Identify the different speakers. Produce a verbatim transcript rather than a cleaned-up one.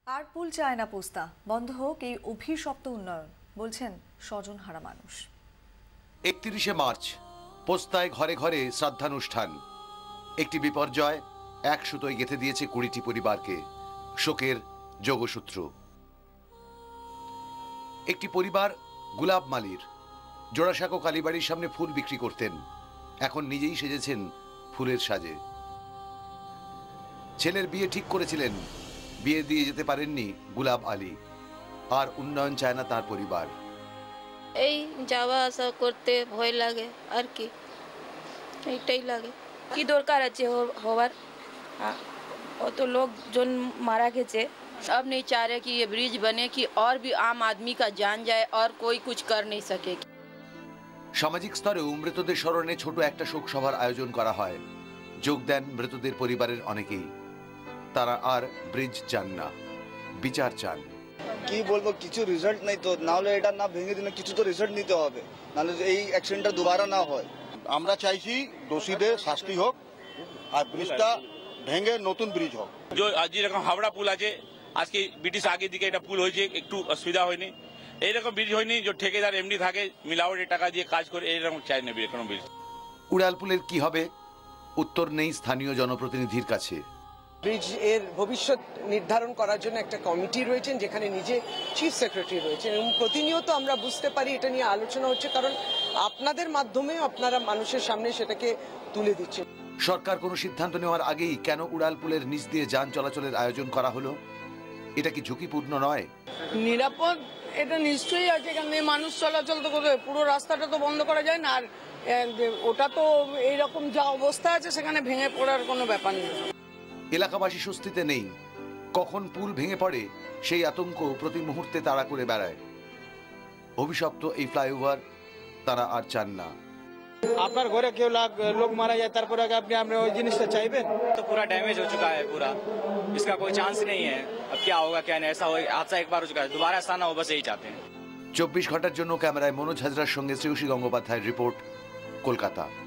Speaker 1: আর পুল চায় না পোস্তা, বন্ধ হোক এই অভিশপ্ত উন্নয়ন, বলছেন স্বজনহারা মানুষ।
Speaker 2: একত্রিশে মার্চ পোস্তায় ঘরে ঘরে শ্রাদ্ধানুষ্ঠান। একটি বিপর্যয় এক সুতোয় গেঁথে দিয়েছে কুড়িটি পরিবারকে, শোকের যোগসূত্র। একটি পরিবার গুলাব মালির জোড়াসাঁকো কালীবাড়ির সামনে ফুল বিক্রি করতেন, এখন নিজেই সেজেছেন ফুলের সাজে। ছেলের বিয়ে ঠিক করেছিলেন, বিয়ে দিয়ে যেতে পারেননি গুলাব আলী, আর উন্নয়ন চায় না তার পরিবার।
Speaker 3: এই যাওয়া আসা করতে ভয় লাগে, আর কি এইটাই লাগে। কি দরকার আছে হওয়ার, অত লোকজন মারা গেছে। अब नहीं चाह रहे कि ये ब्रिज बने कि और भी आम आदमी का जान जाए और कोई कुछ कर नहीं सके।
Speaker 2: সামাজিক স্তরেও মৃতদের স্মরণে ছোট একটা শোক সভার আয়োজন করা হয়। যোগ দেন মৃতদের পরিবারের অনেকেই। তারা আর ব্রিজ চান না, বিচার চান।
Speaker 4: কি বলবো, কিছু রেজাল্ট নাই তো, না হলে এটা না ভেঙে দিলে কিছু তো রেজাল্ট নিতে হবে, নাহলে এই অ্যাক্সিডেন্টটা দুবারা না হয়।
Speaker 5: আমরা চাইছি দোষীদের শাস্তি হোক আর ব্রিজটা ভেঙে নতুন ব্রিজ হোক।
Speaker 6: যে যেরকম হাওড়া পুল আছে, আজকে ব্রিটিশ আগে দিকে এটা পুল হয়েছে, একটু অসুবিধা হয়নি। এইরকম ব্রিজ হয়নি যে ঠিকাদার এমনি থাকে মিলাওয়াটের টাকা দিয়ে কাজ করে, এইরকম চাই না কোনো ব্রিজ।
Speaker 2: উড়ালপুলের কি হবে, উত্তর নেই স্থানীয় জনপ্রতিনিধির কাছে।
Speaker 7: ব্রিজ এর ভবিষ্যৎ নির্ধারণ করার জন্য একটা কমিটি রয়েছেন, যেখানে নিজে চিফ সেক্রেটারি রয়েছেন, এবং প্রতিনিয়ত আমরা বুঝতে পারি এটা নিয়ে আলোচনা হচ্ছে, কারণ আপনাদের মাধ্যমে আপনারা মানুষের সামনে সেটাকে তুলে দিচ্ছেন।
Speaker 2: সরকার কোনো সিদ্ধান্ত নেওয়ার আগেই কেন উড়ালপুলের নিচ দিয়ে যান চলাচলের আয়োজন করা হলো? এটা কি ঝুঁকিপূর্ণ নয়?
Speaker 8: নিরাপদ এটা নিশ্চয়ই আছে, কারণ মানুষ চলাচল তো করে, পুরো রাস্তাটা তো বন্ধ করা যায় না। আর ওটা তো এইরকম যা অবস্থা আছে, সেখানে ভেঙে পড়ার কোনো ব্যাপার নেই।
Speaker 2: এলাকাবাসী স্বস্তিতে নেই, কখন পুল ভেঙে পড়ে সেই আতঙ্ক প্রতি মুহূর্তে তাড়া করে বেড়ায়। অভিশপ্ত এই ফ্লাইওভার তারা আর চান না।
Speaker 9: আপনার ঘরে কেউ লোক মারা যায়, তারপরে আপনি আমরা ওই জিনিসটা চাইবেন?
Speaker 10: तो पूरा डैमेज हो चुका है पूरा, इसका कोई चांस नहीं है। अब क्या होगा क्या नहीं, ऐसा हादसा एक बार हो चुका है, दोबारा ऐसा ना हो, बस यही चाहते हैं।
Speaker 2: চব্বিশ ঘন্টার জন্য ক্যামেরায় মনোজ হাজরার সঙ্গে শ্রেয়সী গঙ্গোপাধ্যায়ের রিপোর্ট, কলকাতা।